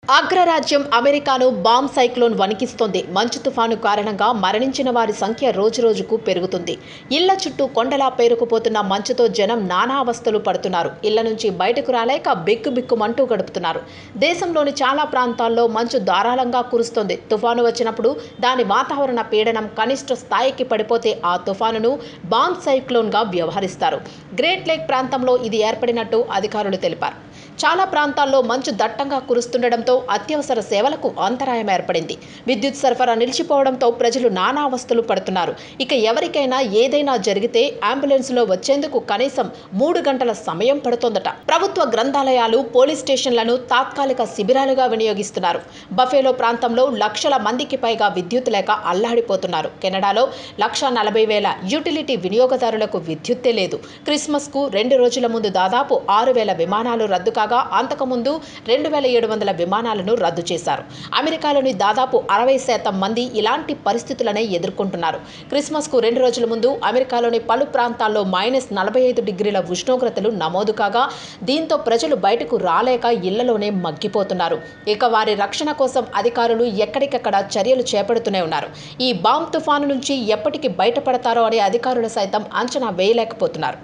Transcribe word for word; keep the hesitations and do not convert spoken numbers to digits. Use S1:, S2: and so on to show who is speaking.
S1: అగ్రరాజ్యం అమెరికాను bomb cyclone వణికిస్తోంది. మంచు తుఫాను కారణంగా మరణించిన వారి సంఖ్య రోజురోజుకు పెరుగుతుంది. ఇళ్ల చుట్టూ కొండలా పేరుకుపోతున్న మంచుతో జనం నానా అవస్థలు పడుతున్నారు. ఇళ్ల నుంచి బయటకు రాలేక బిక్కుబిక్కుమంటూ గడుపుతున్నారు. దేశంలోని చాలా ప్రాంతాల్లో మంచు ధారాళంగా కురుస్తోంది. తుఫాను వచ్చినప్పుడు దాని వాతావరణ పీడనం కనిష్ట స్థాయికి పడిపోతే ఆ తుఫానును బాంబ్ సైక్లోన్గా వ్యవహరిస్తారు. గ్రేట్ లేక్ ప్రాంతంలో ఇది ఏర్పడినట్టు అధికారులు తెలిపారు. చాలా ప్రాంతాల్లో మంచు దట్టంగా కురుస్తుండటంతో అత్యవసర సేవలకు అంతరాయం ఏర్పడింది. విద్యుత్ సరఫరా నిలిచిపోవడంతో ప్రజలు నానా అవస్థలు పడుతున్నారు. ఇక ఎవరికైనా ఏదైనా జరిగితే అంబులెన్స్లో వచ్చేందుకు కనీసం మూడు గంటల సమయం పడుతోందట. ప్రభుత్వ గ్రంథాలయాలు, పోలీస్ స్టేషన్లను తాత్కాలిక శిబిరాలుగా వినియోగిస్తున్నారు. బఫేలో ప్రాంతంలో లక్షల మందికి పైగా విద్యుత్ లేక అల్లాడిపోతున్నారు. కెనడాలో లక్ష నలభై వేల యూటిలిటీ వినియోగదారులకు విద్యుత్తే లేదు. క్రిస్మస్ కు రెండు రోజుల ముందు దాదాపు ఆరు వేల విమానాలు రద్దు కాగా అంతకుముందు రెండు వేల ఏడు వందల విమానాలను రద్దు చేశారు. అమెరికాలోని దాదాపు అరవై శాతం మంది ఇలాంటి పరిస్థితులనే ఎదుర్కొంటున్నారు. క్రిస్మస్ కు రెండు రోజుల ముందు అమెరికాలోని పలు ప్రాంతాల్లో మైనస్ నలభై ఐదు డిగ్రీల ఉష్ణోగ్రతలు నమోదు కాగా దీంతో ప్రజలు బయటకు రాలేక ఇళ్లలోనే మగ్గిపోతున్నారు. ఇక వారి రక్షణ కోసం అధికారులు ఎక్కడికక్కడ చర్యలు చేపడుతూనే ఉన్నారు. ఈ బాంబ్ తుఫాను నుంచి ఎప్పటికి బయటపడతారో అనే అధికారులు సైతం అంచనా వేయలేకపోతున్నారు.